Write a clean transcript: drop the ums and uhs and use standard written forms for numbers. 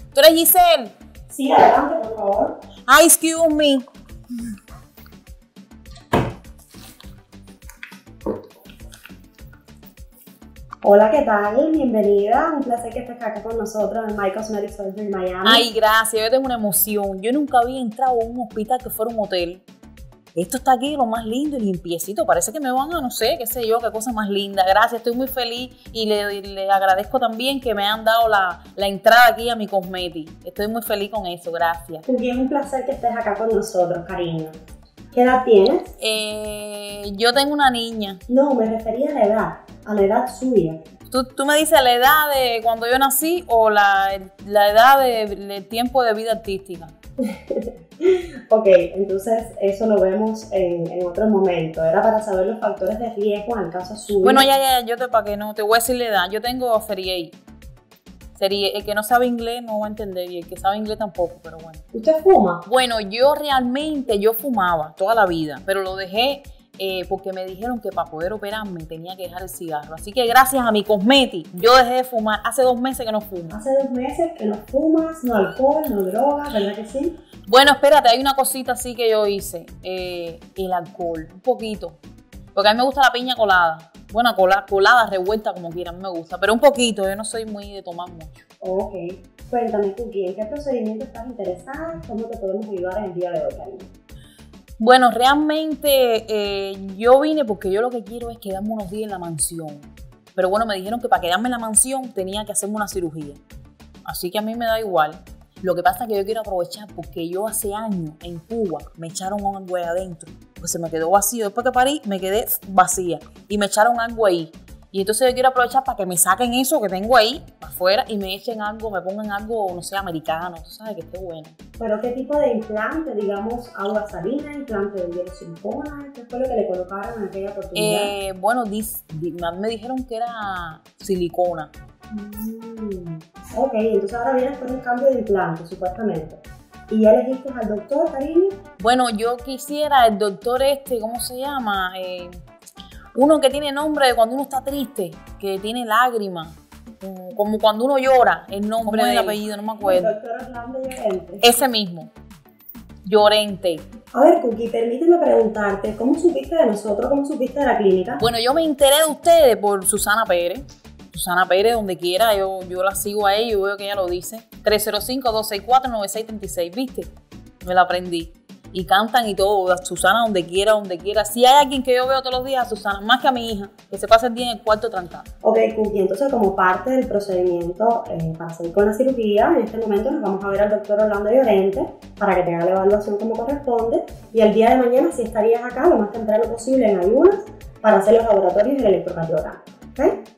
¿Tú eres Giselle? Sí, adelante, por favor. Ay, excuse me. Hola, ¿qué tal? Bienvenida. Un placer que estés acá con nosotros en My Cosmetic Surgery Miami. Ay, gracias. Yo tengo una emoción. Yo nunca había entrado a un hospital que fuera un hotel. Esto está aquí, lo más lindo y limpiecito. Parece que me van a, no sé, qué sé yo, qué cosa más linda. Gracias, estoy muy feliz y le agradezco también que me han dado la entrada aquí a mi cosmetic. Estoy muy feliz con eso, gracias. Y es un placer que estés acá con nosotros, cariño. ¿Qué edad tienes? Yo tengo una niña. No, me refería a la edad suya. ¿Tú me dices la edad de cuando yo nací o la edad del tiempo de vida artística? Ok, entonces eso lo vemos en otro momento. Era para saber los factores de riesgo en el caso suyo. Bueno, ya, yo para que no te voy a decir la edad. Yo tengo serie A. El que no sabe inglés no va a entender y el que sabe inglés tampoco, pero bueno. ¿Usted fuma? Bueno, yo fumaba toda la vida, pero lo dejé porque me dijeron que para poder operarme tenía que dejar el cigarro. Así que gracias a mi cosmetic, yo dejé de fumar. Hace 2 meses que no fumo. Hace 2 meses que no fumas, no alcohol, no drogas, ¿verdad que sí? Bueno, espérate, hay una cosita así que yo hice. El alcohol, un poquito. Porque a mí me gusta la piña colada. Bueno, colada, revuelta, como quieran, me gusta. Pero un poquito, yo no soy muy de tomar mucho. Ok. Cuéntame, Cookie, ¿en qué procedimiento estás interesada? ¿Cómo te podemos ayudar en el día de hoy, cariño? Bueno, realmente yo vine porque yo lo que quiero es quedarme unos días en la mansión. Pero bueno, me dijeron que para quedarme en la mansión tenía que hacerme una cirugía. Así que a mí me da igual. Lo que pasa es que yo quiero aprovechar porque yo hace años en Cuba me echaron algo ahí adentro. Pues se me quedó vacío. Después que parí me quedé vacía y me echaron algo ahí. Y entonces yo quiero aprovechar para que me saquen eso que tengo ahí para afuera y me echen algo, me pongan algo, no sé, americano. Tú sabes que esté bueno. ¿Pero qué tipo de implante? Digamos, agua salina, implante de hielo silicona. ¿Qué fue lo que le colocaron en aquella oportunidad? Bueno, me dijeron que era silicona. Ok, entonces ahora vienes con un cambio de implante, supuestamente. ¿Y ya elegiste al doctor, cariño? Bueno, yo quisiera el doctor ¿cómo se llama? Uno que tiene nombre de cuando uno está triste, que tiene lágrimas, como cuando uno llora, el nombre del apellido, no me acuerdo. El doctor Orlando Llorente. Ese mismo, Llorente. A ver, Cookie, permíteme preguntarte, ¿cómo supiste de nosotros? ¿Cómo supiste de la clínica? Bueno, yo me enteré de ustedes por Susana Pérez. Susana Pérez, donde quiera, yo la sigo a ella y veo que ella lo dice. 305-264-9636, ¿viste? Me la aprendí. Y cantan y todo, Susana donde quiera, donde quiera. Si hay alguien que yo veo todos los días, Susana, más que a mi hija, que se pasa el día en el cuarto trancado. Ok, Cookie, entonces como parte del procedimiento para seguir con la cirugía, en este momento nos vamos a ver al doctor Orlando Llorente para que te haga la evaluación como corresponde. Y el día de mañana sí estarías acá lo más temprano posible en ayunas para hacer los laboratorios y el electrocardiograma. ¿Ok?